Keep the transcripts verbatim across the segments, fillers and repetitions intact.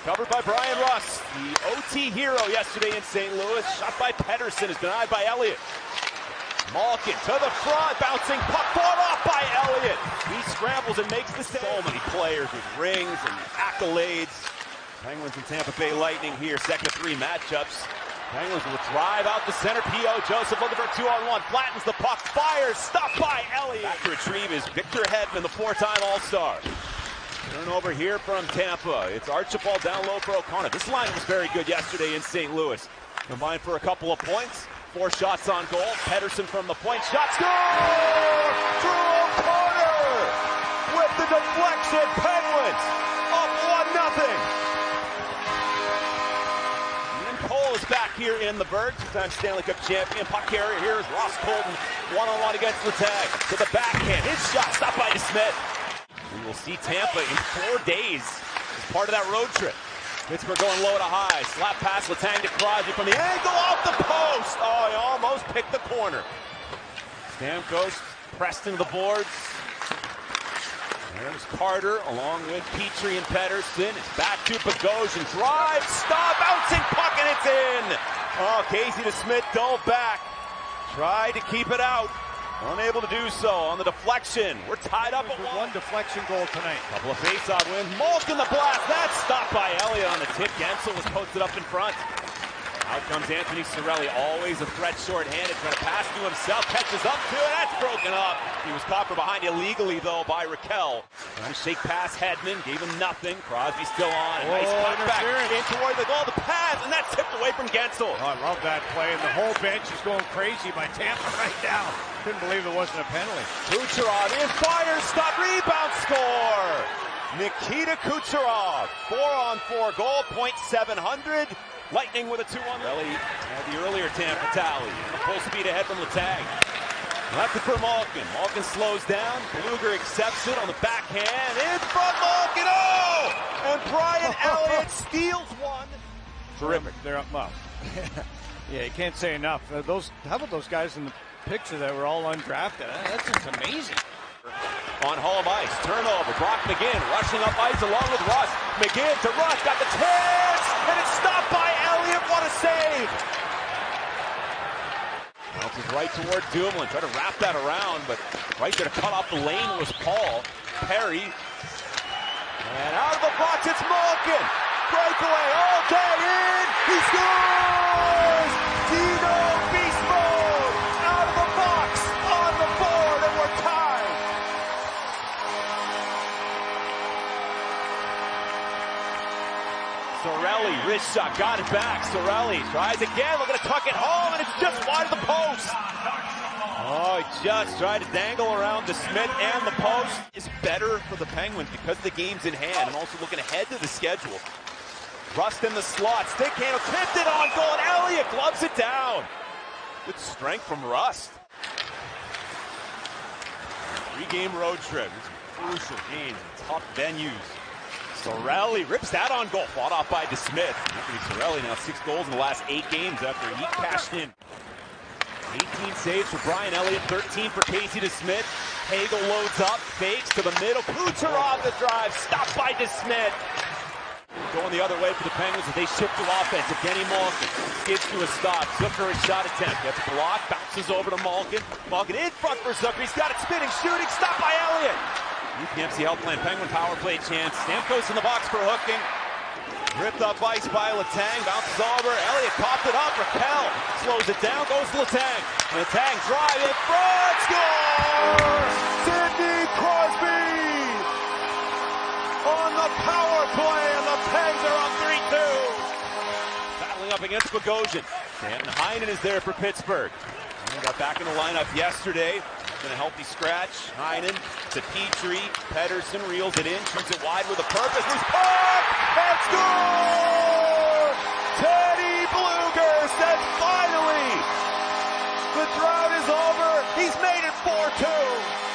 Recovered by Brian Russ, the O T hero yesterday in Saint Louis. Shot by Pedersen is denied by Elliott. Malkin to the front, bouncing puck, fought off by Elliott. He scrambles and makes the save. So many players with rings and accolades. Penguins and Tampa Bay Lightning here, second of three matchups. Penguins will drive out the center. P O Joseph looking for a two on one. Flattens the puck, fires, stopped by Elliott. Back to retrieve is Victor Hedman, the four-time All-Star. Turnover here from Tampa. It's Archibald down low for O'Connor. This line was very good yesterday in Saint Louis. Combined for a couple of points. Four shots on goal. Pedersen from the point. Shot, score! Drew O'Connor with the deflection. Penguins up one nothing. And Cole is back here in the Bird. Two-time Stanley Cup champion. Puck carrier here is Ross Colton. One-on-one against Letang. To the backhand. His shot stopped by DeSmith. We will see Tampa in four days as part of that road trip. Pittsburgh going low to high. Slap pass, Letang to Crosby from the angle off the post. Oh, he almost picked the corner. Stamkos pressed into the boards. There's Carter along with Petrie and Pedersen. It's back to Bogosian. Drive, stop, bouncing puck, and it's in. Oh, Casey DeSmith dove back. Tried to keep it out. Unable to do so on the deflection. We're tied up at one. One deflection goal tonight. Couple of face-off wins. Malkin the blast. That's stopped by Elliott on the tip. Gensel was posted up in front. Out comes Anthony Cirelli. Always a threat short-handed. Trying to pass to himself. Catches up to it. That's broken up. He was caught from behind illegally, though, by Raquel. Trying to shake past Hedman. Gave him nothing. Crosby still on. Oh, nice cutback in toward the goal. The pass, and that's tipped away from Gensel. Oh, I love that play. And the whole bench is going crazy by Tampa right now. Couldn't believe it wasn't a penalty. Kucherov in, fire, stop, rebound, score! Nikita Kucherov, four on four goal, point seven hundred. Lightning with a two one. Errey had the earlier Tampa tally. Full speed ahead from Letang. Left it for Malkin. Malkin slows down. Bluger accepts it on the backhand. In front, Malkin, oh! And Brian Elliott steals one. Terrific. They're up. Well, yeah, you can't say enough. Uh, those, how about those guys in the picture that were all undrafted? Uh, that's just amazing. On home ice, turnover. Brock McGinn rushing up ice along with Russ. McGinn to Russ, got the chance, and it's stopped by Elliott. What a save! Bounces right toward Dumoulin. Try to wrap that around, but right there to cut off the lane was Paul. Perry. And out of the box, it's Malkin. Breakaway, all day in. He scores! Dino Beast Mode out of the box on the board, and we're tied. Cirelli, wrist shot, got it back. Cirelli tries again, looking to tuck it home, and it's just wide of the post. Oh, he just tried to dangle around DeSmith and the post. It's better for the Penguins because the game's in hand and also looking ahead to the schedule. Rust in the slot, stick handle, tipped it on goal, and Elliott gloves it down. Good strength from Rust. Three-game road trip. These are crucial games in tough venues. Cirelli rips that on goal, fought off by DeSmith. Anthony Cirelli now six goals in the last eight games after he cashed in. eighteen saves for Brian Elliott, thirteen for Casey DeSmith. Hagel loads up, fakes to the middle. Kucherov the drive, stopped by DeSmith. Going the other way for the Penguins as they shift to offense. Evgeny Malkin skids to a stop. Zucker a shot attempt. Gets blocked, bounces over to Malkin. Malkin in front for Zucker. He's got it spinning, shooting, stopped by Elliott. U P M C Healthland Penguin power play chance. Stamkos in the box for hooking. Ripped up ice by Letang, bounces over. Elliott popped it up. Raquel slows it down, goes to Letang. Letang drive in front, score! Sidney Crosby on the power play, and the Pens are up three two. Battling up against Bogosian. Danton Heinen is there for Pittsburgh. He got back in the lineup yesterday. Been a healthy scratch. Heinen to Petrie. Pedersen reels it in, shoots it wide with a purpose. Loose puck! And score! Teddy Bluger says finally the drought is over. He's made it four two.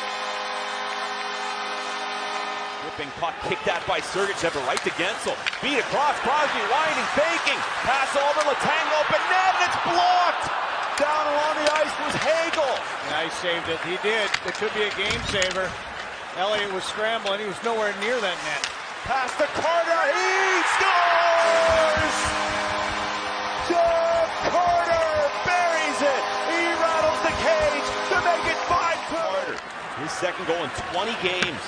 Whipping puck kicked out by Sergachev, right to Gensel. Beat across, Crosby winding, faking. Pass over, Letang open net, and it's blocked. Down along the ice was Hagel. Yeah, he saved it. He did. It could be a game saver. Elliott was scrambling. He was nowhere near that net. Pass to Carter. He scores! second goal in twenty games.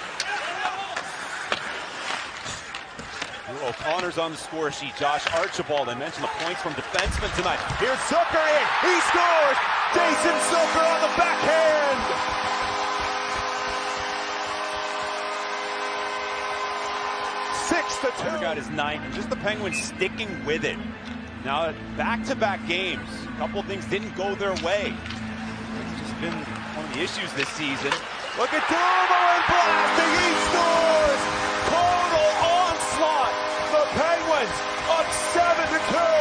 Drew O'Connor's on the score sheet. Josh Archibald, I mentioned the points from defensemen tonight. Here's Zucker in. He scores! Jason Zucker on the backhand! Six to two. Got his ninth, and just the Penguins sticking with it. Now, back-to-back games, a couple of things didn't go their way. It's just been one of the issues this season. Look at Dumoulin blasting, he scores! Total onslaught! The Penguins up seven to two!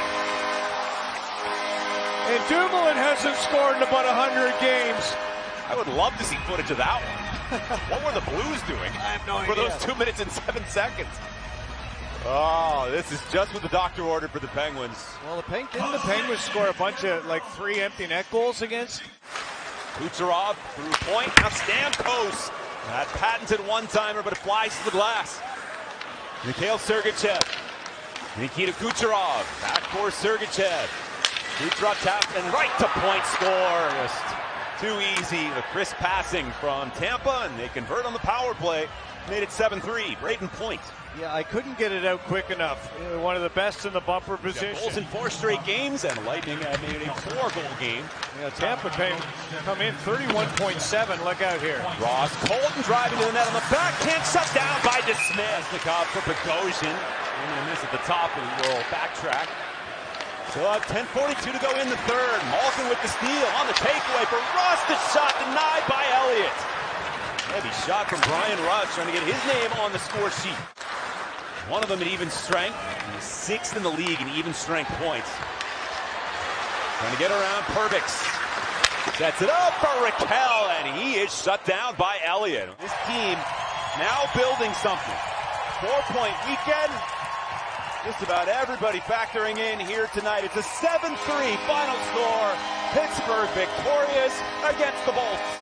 And Dumoulin hasn't scored in about one hundred games. I would love to see footage of that one. What were the Blues doing I have no for idea. those two minutes and seven seconds? Oh, this is just what the doctor ordered for the Penguins. Well, the Peng- didn't the Penguins score a bunch of, like, three empty net goals against? Kucherov through point, now Stamkos. That patented one-timer, but it flies to the glass. Mikhail Sergachev. Nikita Kucherov. Back for Sergachev. Kucherov tapped and right to point score. Just too easy. The crisp passing from Tampa, and they convert on the power play. Made it seven three. Braden Point. Yeah, I couldn't get it out quick enough. Uh, One of the best in the bumper position. Got goals in four straight games, and Lightning uh, made a four-goal game. Yeah, Tampa came, come in thirty-one point seven. Look out here. Ross Colton driving to the net on the backhand, shut down by DeSmith. Nikov for Bogosian. And a miss at the top, and we'll backtrack. So uh, ten forty-two to go in the third. Malkin with the steal on the takeaway for Russ. The shot denied by Elliott. Heavy shot from Brian Russ, trying to get his name on the score sheet. One of them at even strength, and he's sixth in the league in even strength points. Trying to get around Perbix. Sets it up for Raquel, and he is shut down by Elliott. This team now building something. Four-point weekend. Just about everybody factoring in here tonight. It's a seven three final score. Pittsburgh victorious against the Bolts.